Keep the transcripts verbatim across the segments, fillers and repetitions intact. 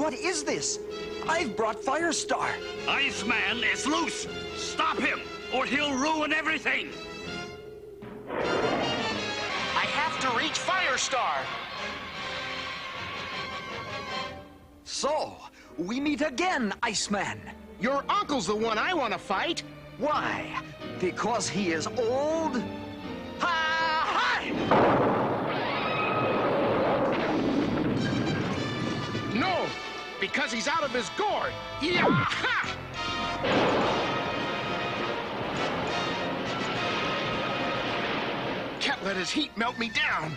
What is this? I've brought Firestar. Iceman is loose. Stop him, or he'll ruin everything. I have to reach Firestar. So, we meet again, Iceman. Your uncle's the one I want to fight. Why? Because he is old? Ha-hi! No, because he's out of his gourd. Yeah-ha! Can't let his heat melt me down.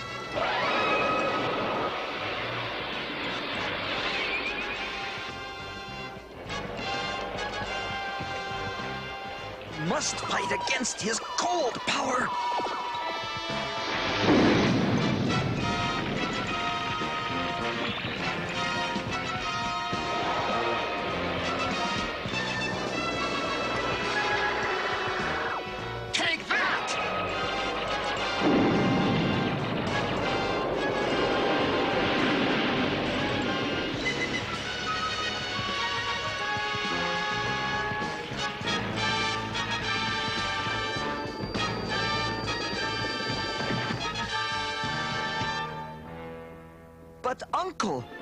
Must fight against his cold power. Take that! But, Uncle,